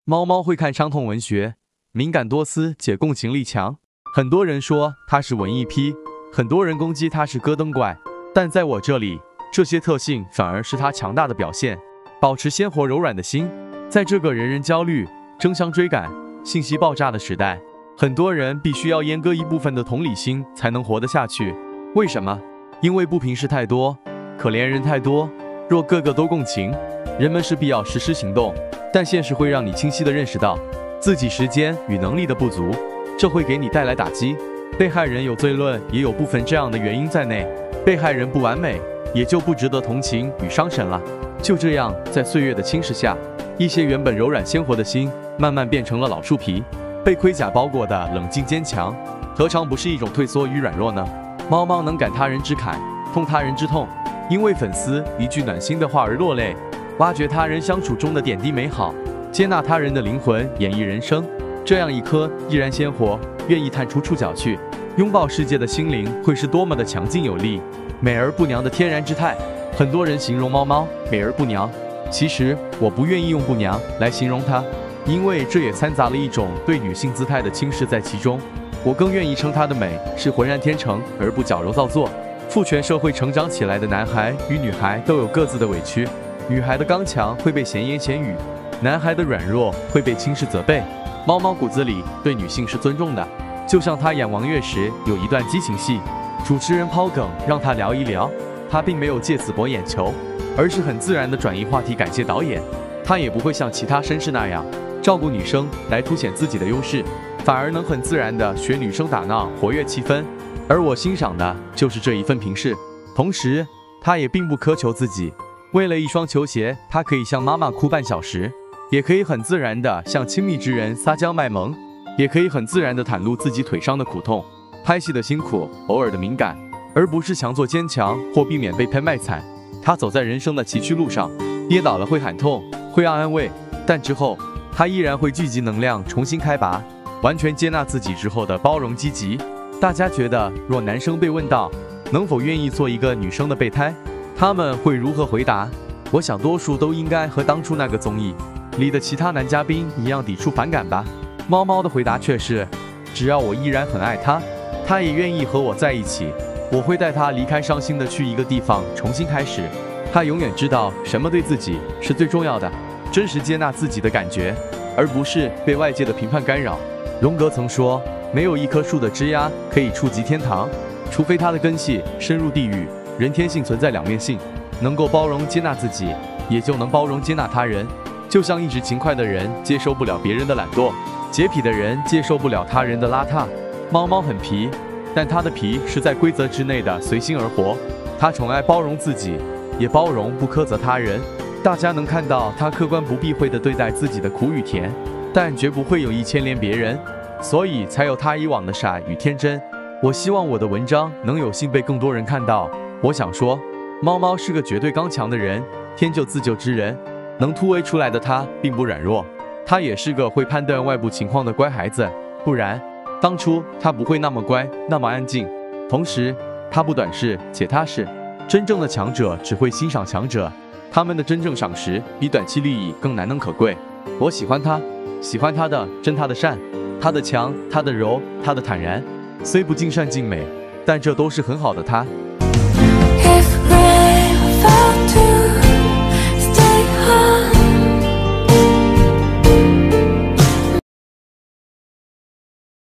猫猫会看伤痛文学，敏感多思且共情力强。很多人说它是文艺批，很多人攻击它是咯噔怪，但在我这里，这些特性反而是它强大的表现。保持鲜活柔软的心，在这个人人焦虑、争相追赶、信息爆炸的时代，很多人必须要阉割一部分的同理心才能活得下去。为什么？因为不平事太多，可怜人太多。若个个都共情，人们势必要实施行动，但现实会让你清晰地认识到自己时间与能力的不足，这会给你带来打击。被害人有罪论也有部分这样的原因在内，被害人不完美，也就不值得同情与伤神了。就这样，在岁月的侵蚀下，一些原本柔软鲜活的心，慢慢变成了老树皮，被盔甲包裹的冷静坚强，何尝不是一种退缩与软弱呢？猫猫能感他人之慨，痛他人之痛，因为粉丝一句暖心的话而落泪，挖掘他人相处中的点滴美好，接纳他人的灵魂，演绎人生。这样一颗依然鲜活，愿意探出触角去拥抱世界的心灵，会是多么的强劲有力。美而不娘的天然之态，很多人形容猫猫美而不娘，其实我不愿意用不娘来形容它，因为这也掺杂了一种对女性姿态的轻视在其中。我更愿意称它的美是浑然天成，而不矫揉造作。父权社会成长起来的男孩与女孩都有各自的委屈，女孩的刚强会被闲言闲语，男孩的软弱会被轻视责备。猫猫骨子里对女性是尊重的，就像他演王月时有一段激情戏，主持人抛梗让他聊一聊，他并没有借此博眼球，而是很自然地转移话题感谢导演。他也不会像其他绅士那样照顾女生来凸显自己的优势，反而能很自然地学女生打闹，活跃气氛。而我欣赏的就是这一份平视，同时他也并不苛求自己，为了一双球鞋，他可以向妈妈哭半小时，也可以很自然地向亲密之人撒娇卖萌，也可以很自然地袒露自己腿伤的苦痛，拍戏的辛苦，偶尔的敏感，而不是强作坚强或避免被喷卖惨。他走在人生的崎岖路上，跌倒了会喊痛，会安慰，但之后他依然会聚集能量重新开拔，完全接纳自己之后的包容积极。大家觉得，若男生被问到能否愿意做一个女生的备胎，他们会如何回答？我想多数都应该和当初那个综艺里的其他男嘉宾一样抵触反感吧。猫猫的回答却是，只要我依然很爱他，他也愿意和我在一起，我会带他离开伤心的去一个地方重新开始。他永远知道什么对自己是最重要的，真实接纳自己的感觉，而不是被外界的评判干扰。荣格曾说，没有一棵树的枝丫可以触及天堂，除非它的根系深入地狱。人天性存在两面性，能够包容接纳自己，也就能包容接纳他人。就像一直勤快的人接受不了别人的懒惰，洁癖的人接受不了他人的邋遢。猫猫很皮，但它的皮是在规则之内的，随心而活。它宠爱包容自己，也包容不苛责他人。大家能看到它客观不避讳地对待自己的苦与甜，但绝不会有意牵连别人，所以才有他以往的傻与天真。我希望我的文章能有幸被更多人看到。我想说，猫猫是个绝对刚强的人，天救自救之人。能突围出来的他并不软弱，他也是个会判断外部情况的乖孩子，不然当初他不会那么乖，那么安静。同时他不短视且踏实。真正的强者只会欣赏强者，他们的真正赏识比短期利益更难能可贵。我喜欢他，喜欢他的真，他的善，他的强，他的柔，他的坦然。虽不尽善尽美，但这都是很好的他。